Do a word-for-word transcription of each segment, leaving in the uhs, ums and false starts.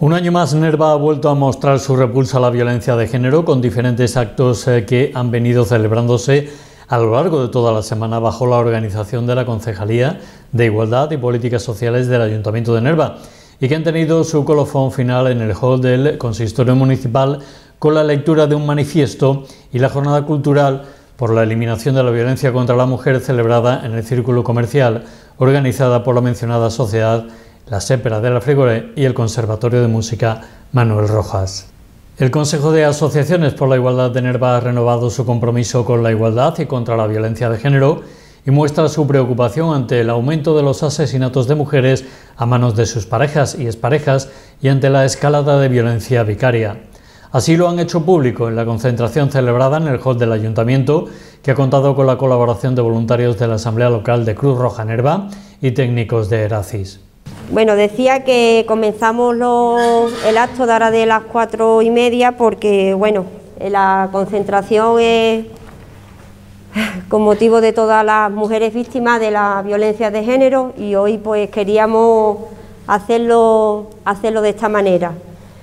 Un año más, Nerva ha vuelto a mostrar su repulsa a la violencia de género con diferentes actos que han venido celebrándose a lo largo de toda la semana bajo la organización de la Concejalía de Igualdad y Políticas Sociales del Ayuntamiento de Nerva y que han tenido su colofón final en el hall del Consistorio Municipal con la lectura de un manifiesto y la jornada cultural por la eliminación de la violencia contra la mujer celebrada en el Círculo Comercial organizada por la mencionada sociedad, la Sépera de la Frigore y el Conservatorio de Música Manuel Rojas. El Consejo de Asociaciones por la Igualdad de Nerva ha renovado su compromiso con la igualdad y contra la violencia de género y muestra su preocupación ante el aumento de los asesinatos de mujeres a manos de sus parejas y exparejas y ante la escalada de violencia vicaria. Así lo han hecho público en la concentración celebrada en el hall del Ayuntamiento, que ha contado con la colaboración de voluntarios de la Asamblea Local de Cruz Roja Nerva y técnicos de Eracis. Bueno, decía que comenzamos los, el acto de ahora de las cuatro y media porque, bueno, la concentración es con motivo de todas las mujeres víctimas de la violencia de género y hoy pues queríamos hacerlo, hacerlo de esta manera.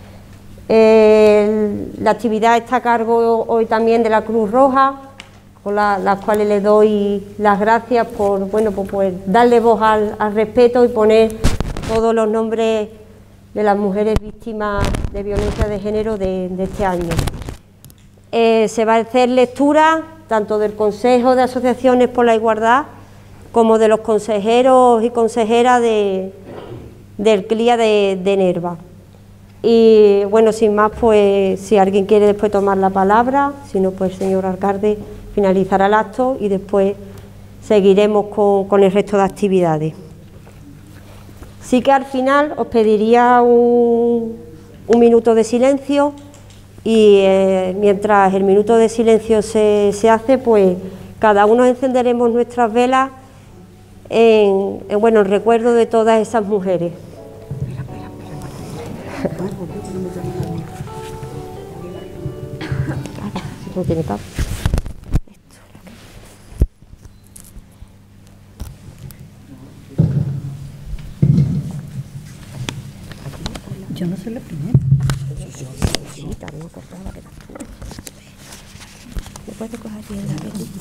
El, la actividad está a cargo hoy también de la Cruz Roja, con la, las cuales le doy las gracias por, bueno, por, por darle voz al, al respeto y poner todos los nombres de las mujeres víctimas de violencia de género de, de este año. Eh, se va a hacer lectura tanto del Consejo de Asociaciones por la Igualdad como de los consejeros y consejeras de, del C L I A de, de Nerva. Y bueno, sin más, pues si alguien quiere después tomar la palabra, si no, pues el señor alcalde finalizará el acto y después seguiremos con, con el resto de actividades. Sí que al final os pediría un, un minuto de silencio y eh, mientras el minuto de silencio se, se hace, pues cada uno encenderemos nuestras velas en, en, bueno, en recuerdo de todas esas mujeres. No tiene papel. Yo no soy la primera. Sí, también me acordaba que era. ¿Me puedes coger bien la velita?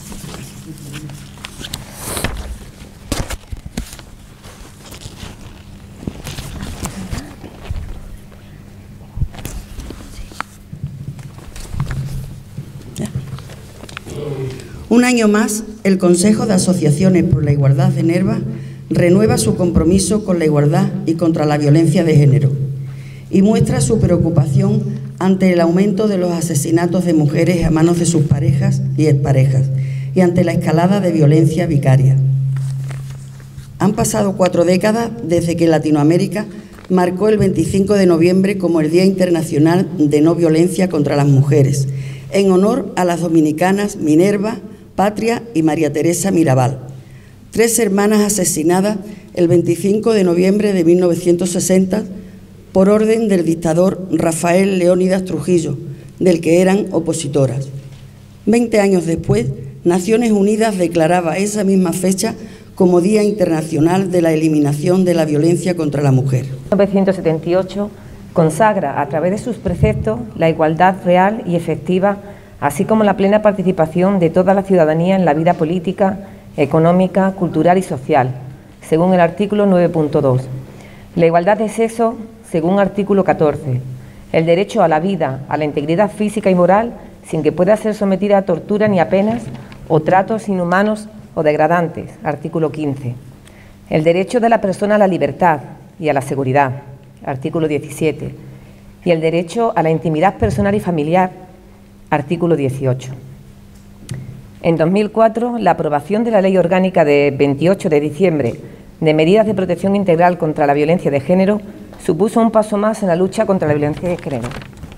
Un año más, el Consejo de Asociaciones por la Igualdad de Nerva renueva su compromiso con la igualdad y contra la violencia de género y muestra su preocupación ante el aumento de los asesinatos de mujeres a manos de sus parejas y exparejas y ante la escalada de violencia vicaria. Han pasado cuatro décadas desde que Latinoamérica marcó el veinticinco de noviembre como el Día Internacional de No Violencia contra las Mujeres, en honor a las dominicanas Minerva, Patria y María Teresa Mirabal, tres hermanas asesinadas el veinticinco de noviembre de mil novecientos sesenta por orden del dictador Rafael Leónidas Trujillo, del que eran opositoras. Veinte años después, Naciones Unidas declaraba esa misma fecha como Día Internacional de la Eliminación de la Violencia contra la Mujer. mil novecientos setenta y ocho consagra a través de sus preceptos la igualdad real y efectiva, así como la plena participación de toda la ciudadanía en la vida política, económica, cultural y social, según el artículo nueve punto dos. La igualdad de sexo, según artículo catorce. El derecho a la vida, a la integridad física y moral, sin que pueda ser sometida a tortura ni a penas o tratos inhumanos o degradantes, artículo quince. El derecho de la persona a la libertad y a la seguridad, artículo diecisiete. Y el derecho a la intimidad personal y familiar, artículo dieciocho. En dos mil cuatro, la aprobación de la Ley Orgánica de veintiocho de diciembre de medidas de protección integral contra la violencia de género supuso un paso más en la lucha contra la violencia de género.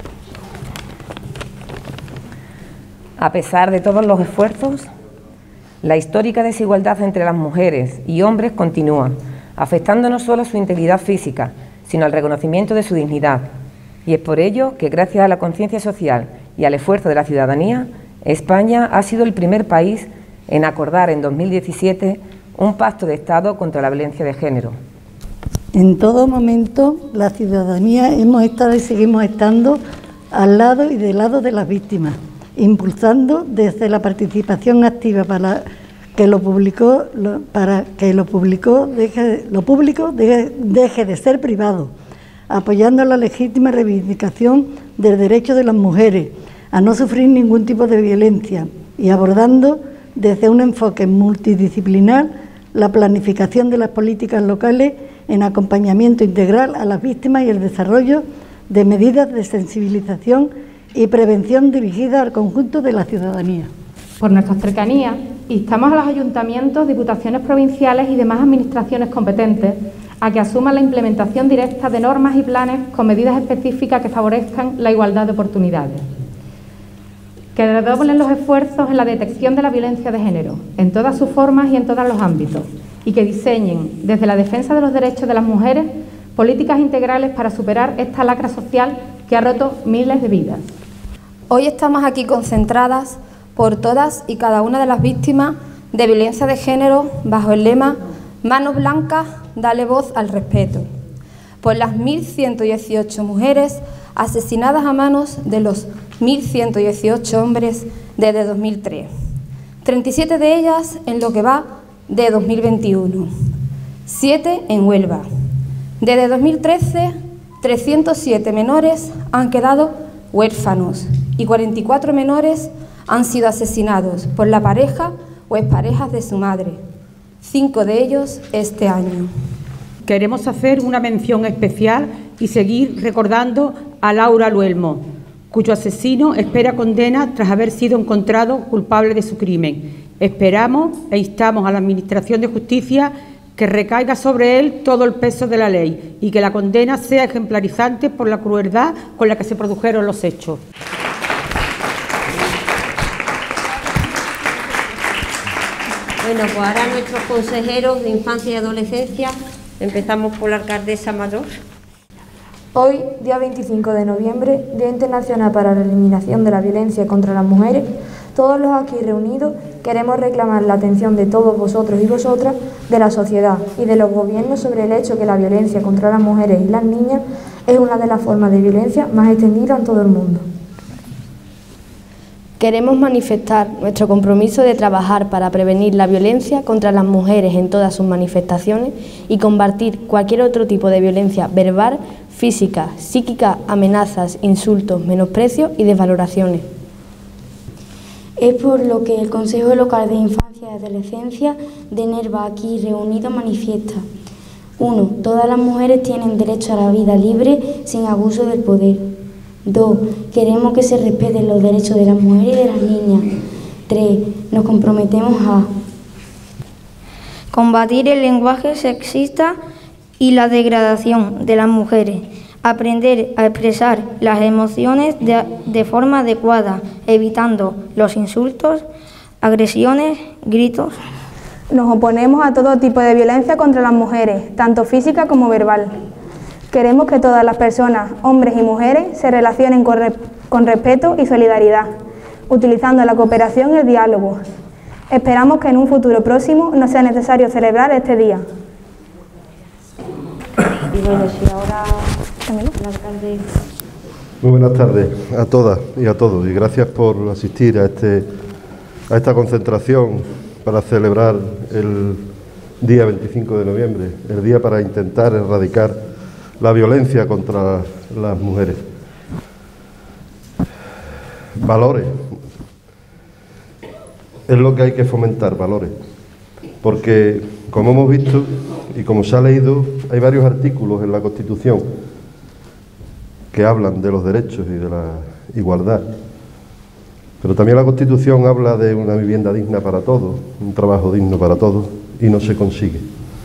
A pesar de todos los esfuerzos, la histórica desigualdad entre las mujeres y hombres continúa, afectando no solo a su integridad física, sino al reconocimiento de su dignidad. Y es por ello que, gracias a la conciencia social y al esfuerzo de la ciudadanía, España ha sido el primer país en acordar en dos mil diecisiete un pacto de Estado contra la violencia de género. En todo momento, la ciudadanía hemos estado y seguimos estando al lado y del lado de las víctimas, impulsando desde la participación activa para que lo publicó, lo, para que lo publicó deje, lo público deje, deje de ser privado, apoyando la legítima reivindicación del derecho de las mujeres a no sufrir ningún tipo de violencia y abordando desde un enfoque multidisciplinar la planificación de las políticas locales en acompañamiento integral a las víctimas y el desarrollo de medidas de sensibilización y prevención dirigidas al conjunto de la ciudadanía. Por nuestra cercanía, instamos a los ayuntamientos, diputaciones provinciales y demás administraciones competentes a que asuman la implementación directa de normas y planes con medidas específicas que favorezcan la igualdad de oportunidades. Que redoblen los esfuerzos en la detección de la violencia de género, en todas sus formas y en todos los ámbitos, y que diseñen, desde la defensa de los derechos de las mujeres, políticas integrales para superar esta lacra social que ha roto miles de vidas. Hoy estamos aquí concentradas por todas y cada una de las víctimas de violencia de género bajo el lema Manos blancas, dale voz al respeto, por las mil ciento dieciocho mujeres asesinadas a manos de los mil ciento dieciocho hombres desde dos mil tres, treinta y siete de ellas en lo que va de dos mil veintiuno, siete en Huelva. Desde dos mil trece, trescientos siete menores han quedado huérfanos y cuarenta y cuatro menores han sido asesinados por la pareja o exparejas de su madre, cinco de ellos este año. Queremos hacer una mención especial y seguir recordando a Laura Luelmo, cuyo asesino espera condena tras haber sido encontrado culpable de su crimen. Esperamos e instamos a la Administración de Justicia que recaiga sobre él todo el peso de la ley y que la condena sea ejemplarizante por la crueldad con la que se produjeron los hechos. Bueno, pues ahora nuestros consejeros de Infancia y Adolescencia. Empezamos por la alcaldesa mayor. Hoy, día veinticinco de noviembre, Día Internacional para la Eliminación de la Violencia contra las Mujeres, todos los aquí reunidos queremos reclamar la atención de todos vosotros y vosotras, de la sociedad y de los gobiernos sobre el hecho que la violencia contra las mujeres y las niñas es una de las formas de violencia más extendidas en todo el mundo. Queremos manifestar nuestro compromiso de trabajar para prevenir la violencia contra las mujeres en todas sus manifestaciones y combatir cualquier otro tipo de violencia verbal, física, psíquica, amenazas, insultos, menosprecios y desvaloraciones. Es por lo que el Consejo Local de Infancia y Adolescencia de Nerva aquí reunido manifiesta. uno. Todas las mujeres tienen derecho a la vida libre sin abuso del poder. dos. Queremos que se respeten los derechos de las mujeres y de las niñas. tres. Nos comprometemos a combatir el lenguaje sexista y la degradación de las mujeres, aprender a expresar las emociones de, de forma adecuada, evitando los insultos, agresiones, gritos. Nos oponemos a todo tipo de violencia contra las mujeres, tanto física como verbal. Queremos que todas las personas, hombres y mujeres, se relacionen con, re con respeto y solidaridad, utilizando la cooperación y el diálogo. Esperamos que en un futuro próximo no sea necesario celebrar este día. Y bueno, si ahora el alcalde... Muy buenas tardes a todas y a todos y gracias por asistir a, este, a esta concentración para celebrar el día veinticinco de noviembre, el día para intentar erradicar la violencia contra las mujeres. Valores. Es lo que hay que fomentar, valores. Porque, como hemos visto y como se ha leído, hay varios artículos en la Constitución que hablan de los derechos y de la igualdad. Pero también la Constitución habla de una vivienda digna para todos, un trabajo digno para todos, y no se consigue.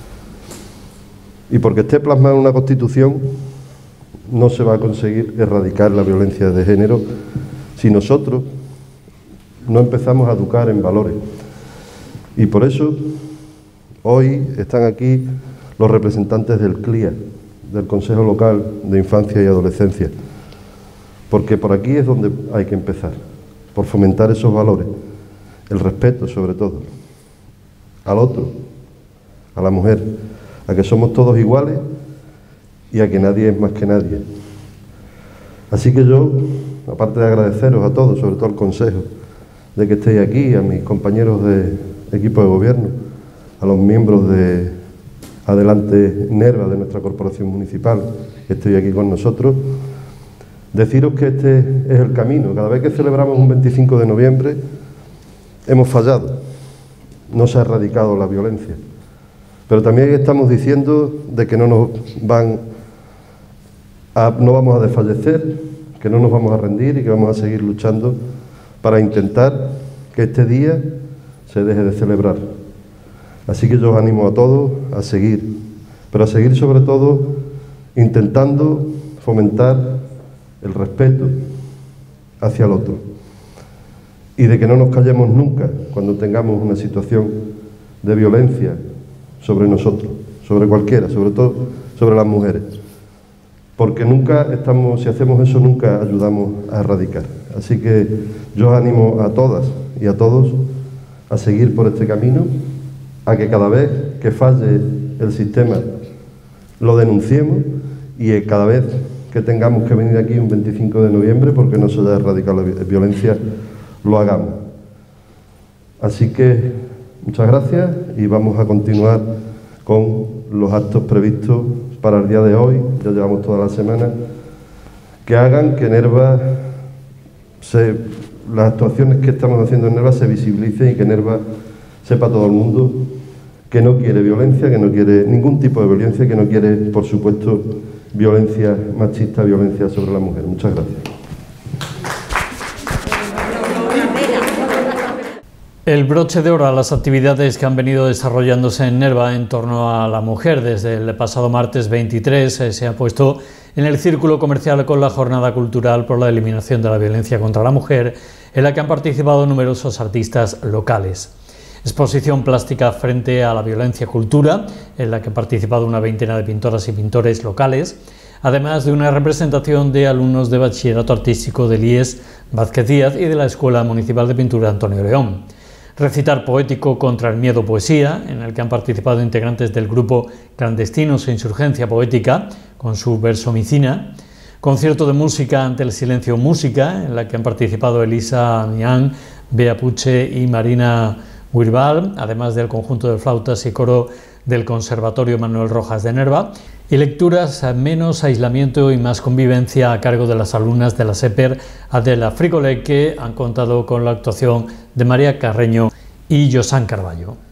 Y porque esté plasmada en una Constitución, no se va a conseguir erradicar la violencia de género si nosotros no empezamos a educar en valores. Y por eso, hoy están aquí los representantes del C L I A, del Consejo Local de Infancia y Adolescencia, porque por aquí es donde hay que empezar, por fomentar esos valores, el respeto sobre todo, al otro, a la mujer, a que somos todos iguales y a que nadie es más que nadie. Así que yo, aparte de agradeceros a todos, sobre todo al Consejo, de que estéis aquí, a mis compañeros de equipo de gobierno, a los miembros de Adelante Nerva, de nuestra corporación municipal, que estéis aquí con nosotros, deciros que este es el camino. Cada vez que celebramos un veinticinco de noviembre, hemos fallado, no se ha erradicado la violencia, pero también estamos diciendo de que no nos van a, no vamos a desfallecer, que no nos vamos a rendir y que vamos a seguir luchando para intentar que este día se deje de celebrar. Así que yo os animo a todos a seguir, pero a seguir sobre todo intentando fomentar el respeto hacia el otro y de que no nos callemos nunca cuando tengamos una situación de violencia sobre nosotros, sobre cualquiera, sobre todo sobre las mujeres, porque nunca estamos, si hacemos eso, nunca ayudamos a erradicar. Así que yo os animo a todas y a todos a seguir por este camino, a que cada vez que falle el sistema lo denunciemos y cada vez que tengamos que venir aquí un veinticinco de noviembre porque no se haya erradicado la violencia, lo hagamos. Así que muchas gracias y vamos a continuar con los actos previstos para el día de hoy, ya llevamos toda la semana, que hagan que Nerva, se, las actuaciones que estamos haciendo en Nerva se visibilicen y que Nerva sepa todo el mundo que no quiere violencia, que no quiere ningún tipo de violencia, que no quiere, por supuesto, violencia machista, violencia sobre la mujer. Muchas gracias. El broche de oro a las actividades que han venido desarrollándose en Nerva en torno a la mujer desde el pasado martes veintitrés eh, se ha puesto en el círculo comercial con la jornada cultural por la eliminación de la violencia contra la mujer, en la que han participado numerosos artistas locales. Exposición plástica frente a la violencia cultura, en la que han participado una veintena de pintoras y pintores locales, además de una representación de alumnos de Bachillerato Artístico del I E S Vázquez Díaz y de la Escuela Municipal de Pintura Antonio León. Recitar poético contra el miedo poesía, en el que han participado integrantes del grupo Clandestinos e Insurgencia Poética, con su versomicina. Concierto de música ante el silencio música, en la que han participado Elisa Mián, Bea Puche y Marina Guirbal, además del conjunto de flautas y coro del Conservatorio Manuel Rojas de Nerva, y lecturas Menos aislamiento y más convivencia a cargo de las alumnas de la SEPER Adela Frigole, que han contado con la actuación de María Carreño y Josan Carballo.